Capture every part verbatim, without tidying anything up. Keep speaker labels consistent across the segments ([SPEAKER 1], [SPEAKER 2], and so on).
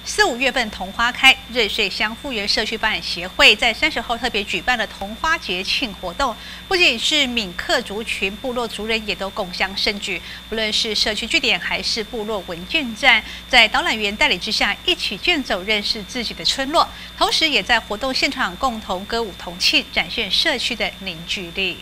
[SPEAKER 1] 四五月份桐花开，瑞穗乡复原社区发展协会在三十号特别举办了桐花节庆活动，不仅是闽客族群、部落族人也都共襄盛举。不论是社区据点还是部落文件站，在导览员带领之下，一起健走认识自己的村落，同时也在活动现场共同歌舞同庆，展现社区的凝聚力。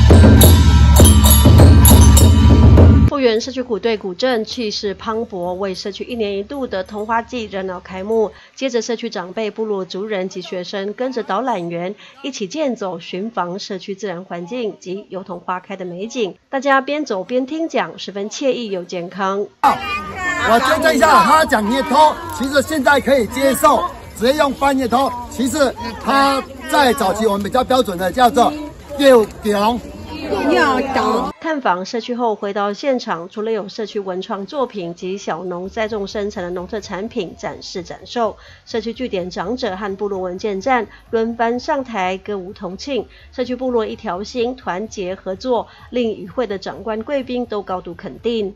[SPEAKER 2] 复原社区鼓队鼓阵气势磅礴，为社区一年一度的桐花季热闹开幕。接着，社区长辈、部落族人及学生跟着导览员一起健走，寻访社区自然环境及油桐花开的美景。大家边走边听讲，十分惬意又健康。
[SPEAKER 3] 我纠正一下，他讲叶头，其实现在可以接受，直接用翻叶头。其实他在早期我们比较标准的叫做吊顶。
[SPEAKER 2] 探访社区后回到现场，除了有社区文创作品及小农栽种生产的农特产品展示展售，社区据点长者和部落文件站轮番上台歌舞同庆，社区部落一条心，团结合作，令与会的长官贵宾都高度肯定。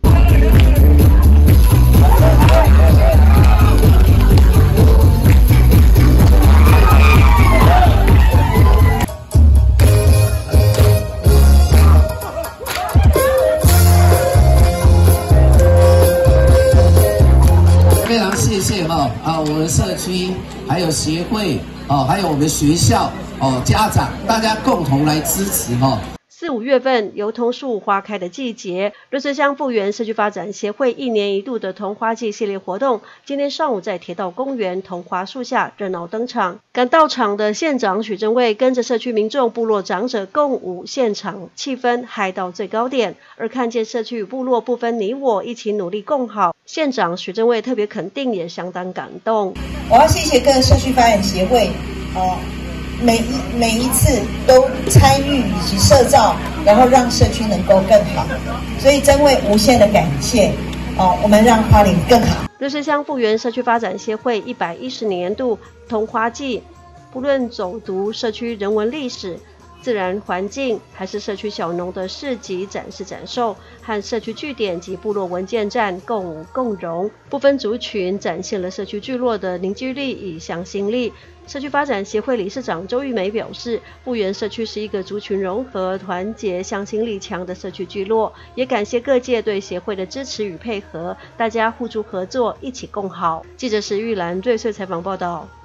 [SPEAKER 4] 非常谢谢哈啊，我们社区还有协会哦，还有我们学校哦，家长大家共同来支持哈。
[SPEAKER 2] 四五月份油桐树花开的季节，瑞穗乡复原社区发展协会一年一度的桐花季系列活动，今天上午在铁道公园桐花树下热闹登场。赶到场的县长许正卫跟着社区民众、部落长者共舞，现场气氛嗨到最高点。而看见社区与部落不分你我，一起努力共好，县长许正卫特别肯定，也相当感动。
[SPEAKER 5] 我要谢谢各社区发展协会，哦。 每一每一次都参与以及社造，然后让社区能够更好，所以真为无限的感谢哦，我们让花莲更好。
[SPEAKER 2] 瑞穗乡复原社区发展协会一百一十年度桐花季，不论走读社区人文历史、自然环境，还是社区小农的市集展示展售，和社区据点及部落文件站共舞共荣，不分族群，展现了社区聚落的凝聚力与向心力。 社区发展协会理事长周玉梅表示，复原社区是一个族群融合、团结、向心力强的社区聚落，也感谢各界对协会的支持与配合，大家互助合作，一起共好。记者石玉兰瑞穗采访报道。